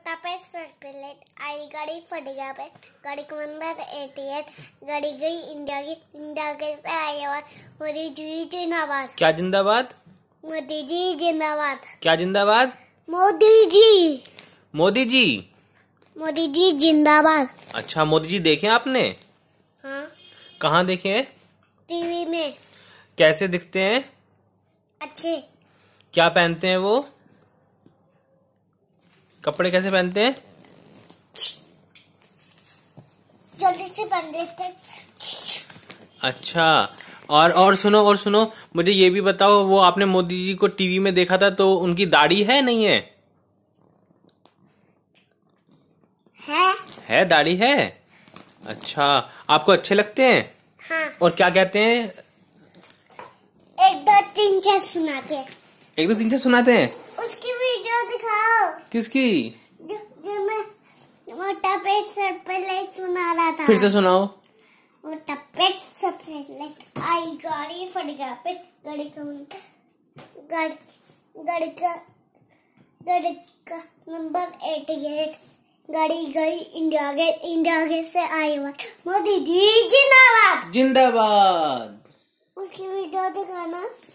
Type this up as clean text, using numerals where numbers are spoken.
मोटा पे प्लेट आई गाड़ी फट गया पे गाड़ी का नंबर 88 गाड़ी गई इंडिया गेट से आई और मोदी जी जिंदाबाद। क्या जिंदाबाद? मोदी जी जिंदाबाद। क्या जिंदाबाद? मोदी जी। मोदी जी। मोदी जी जिंदाबाद। अच्छा, मोदी जी देखे आपने? हाँ। कहाँ देखे? टीवी में। कैसे दिखते हैं? अच्छे। क्या पहनते हैं वो? कपड़े कैसे पहनते हैं? जल्दी से पहन लेते। अच्छा, और सुनो, मुझे ये भी बताओ, वो आपने मोदी जी को टीवी में देखा था तो उनकी दाढ़ी है नहीं है? है दाढ़ी है। अच्छा, आपको अच्छे लगते हैं? हाँ। और क्या कहते हैं? 1 2 3 4 सुनाते हैं। 1 2 3 4 सुनाते हैं। उसकी वीडियो दिखाओ। किसकी? जो मैं मोटा पेट सर पे ले सुना रहा था। फिर से सुनाओ। मोटा पेट सर पे ले आई गाड़ी फट गया पे गाड़ी का नंबर 88 गाड़ी गई इंडिया गेट से आई मोदी जी जिंदाबाद। जिंदाबाद। उसकी वीडियो दिखाना।